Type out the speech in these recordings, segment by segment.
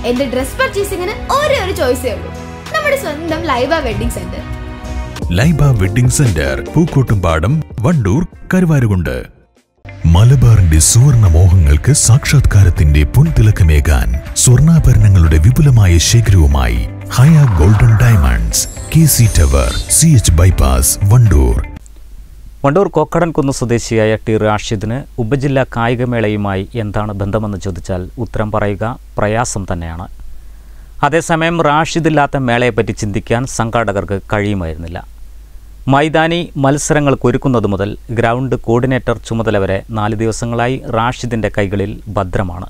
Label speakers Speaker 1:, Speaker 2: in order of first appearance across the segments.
Speaker 1: എന്റെ ഡ്രസ് പർച്ചേസിംഗിന് ഒരേ ഒരു ചോയ്സേ ഉള്ളൂ, നമ്മുടെ സ്വന്തം Laiba wedding centre.
Speaker 2: Laiba wedding centre, Pookkottumpadam, Wandoor, Karuvarakundu. മലബാറിന്റെ സുവർണ മോഹങ്ങൾക്ക് സാക്ഷാത്കാരത്തിന്റെ പൊൻതിളക്കമേകാൻ സ്വർണ്ണാഭരണങ്ങളുടെ വിപുലമായ ശേഖരവുമായി Haya golden diamonds, KC tower, CH bypass, Wandoor.
Speaker 3: Wandoor Kokkadankunnu സ്വദേശിയായ ടി റാഷിദിന് ഉപജില്ലാ കായികമേളയുമായി എന്താണ് ബന്ധമെന്ന് ചോദിച്ചാൽ ഉത്തരം പറയുക പ്രയാസം തന്നെയാണ്. അതേസമയം റാഷിദില്ലാത്ത മേളയെപ്പറ്റി ചിന്തിക്കാൻ സംഘാടകർക്ക് കഴിയുമായിരുന്നില്ല. മൈതാനി മത്സരങ്ങൾക്ക് ഒരുക്കുന്നത് മുതൽ ഗ്രൗണ്ട് കോർഡിനേറ്റർ ചുമതല വരെ 4 ദിവസങ്ങളായി റാഷിദിൻ്റെ കൈകളിൽ ഭദ്രമാണ്.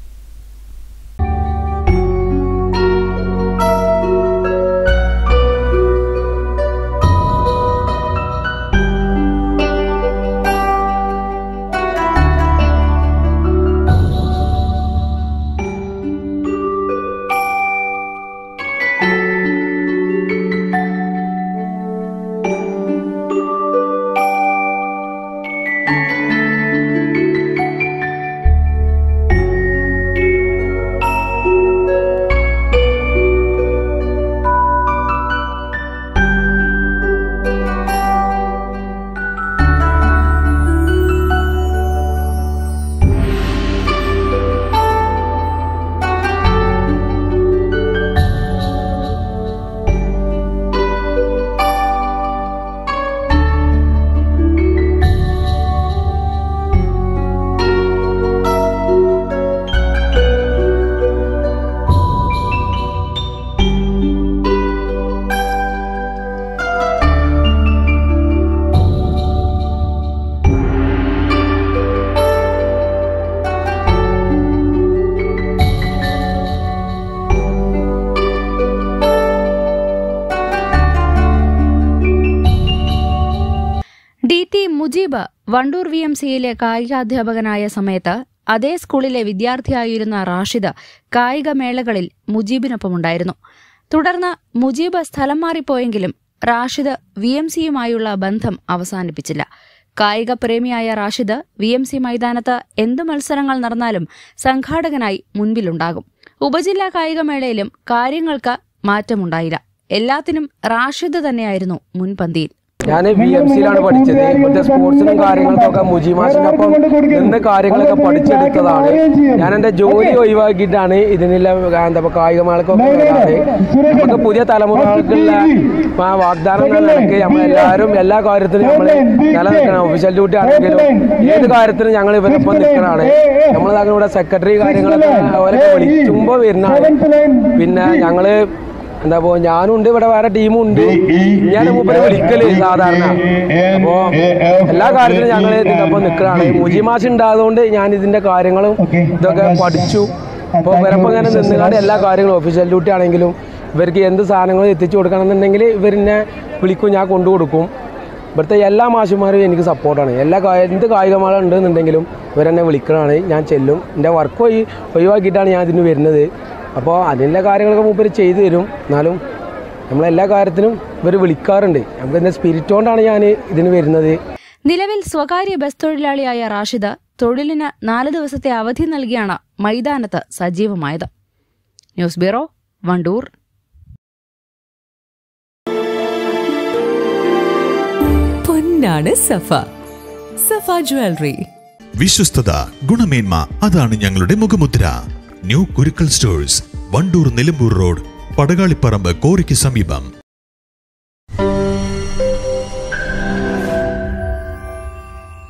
Speaker 4: DT മുജീബ് വണ്ടൂർ VMCയിലെ കായികാധ്യാപകനായ സമയത്ത് അതേ സ്കൂളിലെ വിദ്യാർത്ഥിയായിരുന്ന റാഷിദ് കായികമേളകളിൽ മുജീബിനൊപ്പമുണ്ടായിരുന്നു. തുടർന്ന് മുജീബ് സ്ഥലം മാറിപ്പോയെങ്കിലും റാഷിദ് VMCയുമായുള്ള ബന്ധം അവസാനിപ്പിച്ചില്ല. കായിക പ്രേമിയായ റാഷിദ് VMC മൈതാനത്ത് എന്ത് മത്സരങ്ങൾ നടന്നാലും സംഘാടകനായി മുൻപിലുണ്ടാകും. ഉപജില്ലാ കായികമേളയിലും കാര്യങ്ങൾക്ക് മാറ്റമുണ്ടായില്ല. എല്ലാത്തിനും റാഷിദ് തന്നെയായിരുന്നു മുൻപന്തിയിൽ.
Speaker 5: ഞാൻ VMCയിലാണ് പഠിച്ചത്. മറ്റേ സ്പോർട്സിനും കാര്യങ്ങൾക്കൊക്കെ മുജീമാഷിനൊപ്പം നിന്ന് കാര്യങ്ങളൊക്കെ പഠിച്ചെടുത്തതാണ്. ഞാൻ എൻ്റെ ജോലി ഒഴിവാക്കിയിട്ടാണ് ഇതിനുള്ള കായികമേളക്കൊക്കെ വരാറ്. നമുക്ക് പുതിയ തലമുറകൾക്കുള്ള വാഗ്ദാനം എന്ന നിലയ്ക്ക് നമ്മളെല്ലാവരും എല്ലാ കാര്യത്തിലും നമ്മൾ നിലനിൽക്കണം. ഒഫീഷ്യൽ ഡ്യൂട്ടി ആണെങ്കിലും ഏത് കാര്യത്തിനും ഞങ്ങൾ ഇവരൊപ്പം നിൽക്കണതാണ്. നമ്മൾ ഇവിടെ സെക്രട്ടറി കാര്യങ്ങളൊക്കെ അവരൊക്കെ വിളിക്കുമ്പോൾ വരുന്നതാണ്. പിന്നെ ഞങ്ങൾ എന്താ ഞാനുണ്ട്, ഇവിടെ വേറെ ടീമുണ്ട്. ഞാൻ മൂപ്പരെ വിളിക്കല് സാധാരണ. അപ്പോ എല്ലാ കാര്യത്തിലും ഞങ്ങൾ ഇതിൻ്റെ ഒപ്പം നിൽക്കലാണ്. മുജിമാഷ് ഉണ്ടായതുകൊണ്ട് ഞാൻ ഇതിന്റെ കാര്യങ്ങളും ഇതൊക്കെ പഠിച്ചു. അപ്പോൾ ഇവരപ്പം ഇങ്ങനെ നിന്നുകാണ്ട് എല്ലാ കാര്യങ്ങളും ഒഫീഷ്യൽ ഡ്യൂട്ടി ആണെങ്കിലും ഇവർക്ക് എന്ത് സാധനങ്ങളും എത്തിച്ചു കൊടുക്കണമെന്നുണ്ടെങ്കിൽ ഇവരെന്നെ വിളിക്കും, ഞാൻ കൊണ്ടു കൊടുക്കും. ഇവിടുത്തെ എല്ലാ മാഷുമാരും എനിക്ക് സപ്പോർട്ടാണ്. എന്ത് കായികമേള ഉണ്ടെന്നുണ്ടെങ്കിലും ഇവരെന്നെ വിളിക്കണതാണ്, ഞാൻ ചെല്ലും. എൻ്റെ വർക്ക് ഒഴിവാക്കിയിട്ടാണ് ഞാൻ ഇതിന് വരുന്നത്. അപ്പോൾ അതിൻ്റെ കാര്യങ്ങളൊക്കെ മൂപ്പര് ചെയ്തു തരും. എന്നാലും നമ്മളെല്ലാ കാര്യത്തിനും ഇവർ വിളിക്കാറുണ്ട്. നമുക്ക് എൻ്റെ സ്പിരിറ്റ് കൊണ്ടാണ് ഞാൻ ഇതിന് വരുന്നത്.
Speaker 4: നിലവിൽ സ്വകാര്യ ബസ് തൊഴിലാളിയായ റാഷിദ് തൊഴിലിന് 4 ദിവസത്തെ അവധി നൽകിയാണ് മൈതാനത്ത് സജീവമായത്. News bureau, Wandoor.
Speaker 6: പൊന്നാണ് സഫ. സഫ ജ്വല്ലറി.
Speaker 2: വിശ്വസ്തത, ഗുണമേന്മ, അതാണ് ഞങ്ങളുടെ മുഖമുദ്ര. New Kurukkal stores, Wandoor Nilambur road, Padakalipparamba, കോറിക്ക് സമീപം.